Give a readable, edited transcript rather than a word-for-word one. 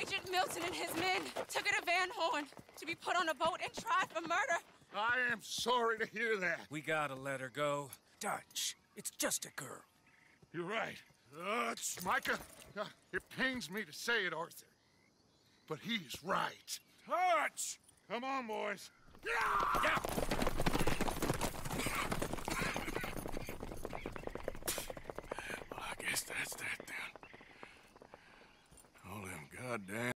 Agent Milton and his men took her to Van Horn to be put on a boat and tried for murder. I am sorry to hear that. We gotta let her go. Dutch, it's just a girl. You're right. Micah, it pains me to say it, Arthur. But he's right. Dutch! Come on, boys. Yeah! Well, I guess that's that then. All them goddamn